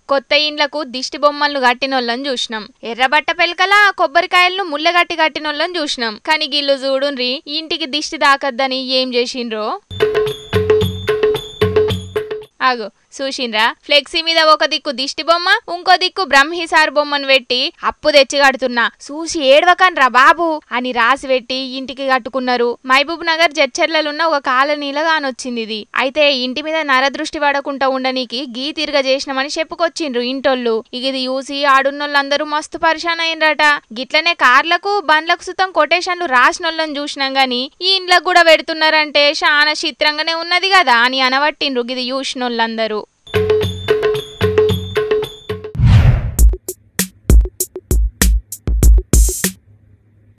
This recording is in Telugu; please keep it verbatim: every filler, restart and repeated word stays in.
కొత్త ఇండ్లకు దిష్టి బొమ్మలను కట్టినోళ్ళని చూసినాం. ఎర్రబట్ట పెల్కల కొబ్బరికాయలను ముళ్ళగట్టి కట్టినోళ్ళని చూసినాం. కానీ గిల్లు చూడుండ్రి ఇంటికి దిష్టి దాకద్దని ఏం చేసిండ్రో. ఆగు చూసిండ్రా, ఫ్లెక్సీ మీద ఒక దిక్కు దిష్టి బొమ్మ, ఇంకో దిక్కు బ్రహ్మిసార్ బొమ్మను పెట్టి అప్పు తెచ్చి కడుతున్నా చూసి ఏడవకన్రా బాబు అని రాసి పెట్టి ఇంటికి కట్టుకున్నారు. మహబూబ్ నగర్ జడ్చర్లలున్న ఒక కాలనీలో కానొచ్చింది ఇది. అయితే ఇంటి మీద నరదృష్టి పడకుండా ఉండనీకి గీ తిరగ చేసినామని చెప్పుకొచ్చిండ్రు ఇంటోళ్ళు. ఇక ఇది చూసి ఆడున్నోళ్ళందరూ మస్తు పరిశాన్ అయిండ్రట. గిట్లనే కార్లకు బండ్లకు సుతం కొటేషన్లు రాసినోళ్ళని చూసినాం గాని ఈ ఇండ్లకు కూడా పెడుతున్నారంటే చాలా చిత్రంగానే ఉన్నది కదా అని అనబట్టిండ్రు గిది చూసినోళ్ళందరూ.